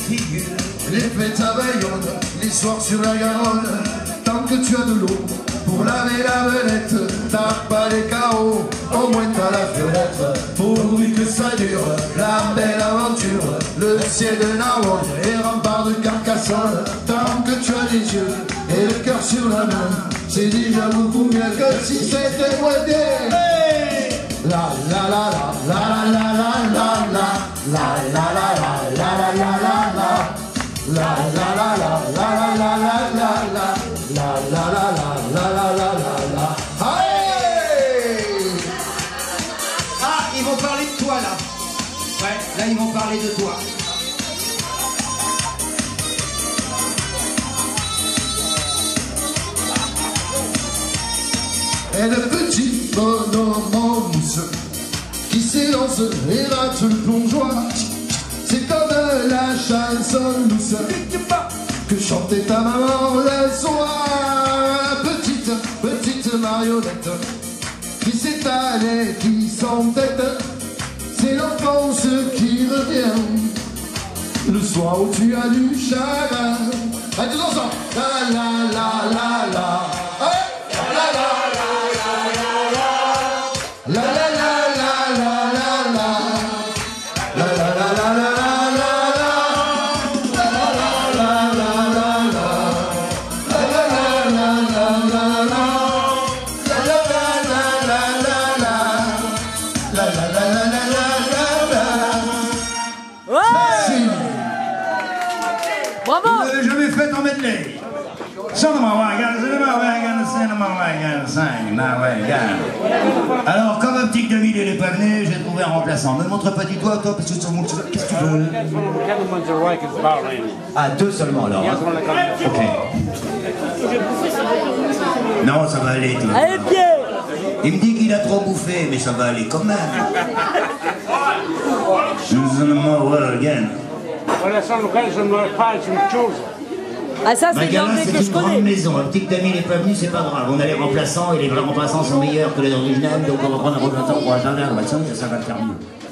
figure. Les fêtes à Bayonne, les soirs sur la Garonne. Tant que tu as de l'eau pour laver la belette, t'as pas les carreaux, au moins t'as la fenêtre. Pourvu que ça dure, la belle aventure, le ciel de Narbonne, les remparts de Carcassonne. Tant que tu as les yeux et le cœur sur la main, c'est déjà beaucoup mieux que si c'était moitié. La la la la la la la la la la la la la la la la la. La la la la la la la la la la la la la la la la. Allez! Ah, ils vont parler de toi là. Ouais, là ils vont parler de toi. Et le petit bonhomme en mousse qui s'élance et rate le plongeoir, c'est comme la chanson douce que chantait ta maman le soir. La petite marionnette qui s'étale, qui s'entête, c'est l'enfance qui revient le soir où tu as du chagrin. Allez, tous ensemble. La la la la la. Bravo! Je vais faire en medley. Alors, comme un petit David n'est pas venu, j'ai trouvé un remplaçant. Ne montre pas du doigt, toi, parce que tu montres. Qu'est-ce que tu veux? Ah, deux seulement alors. Hein. Ok. Non, ça va aller. Tout. Allez, pied! Il me dit qu'il a trop bouffé, mais ça va aller quand même. Ah, ça, c'est Magala, l'anglais que c'est je une grande connais. maison. Un petit ami n'est pas venu, c'est pas grave. On a les remplaçants et les vrais remplaçants sont meilleurs que les originaux, donc on va prendre un remplaçant pour attendre, ça va le faire mieux.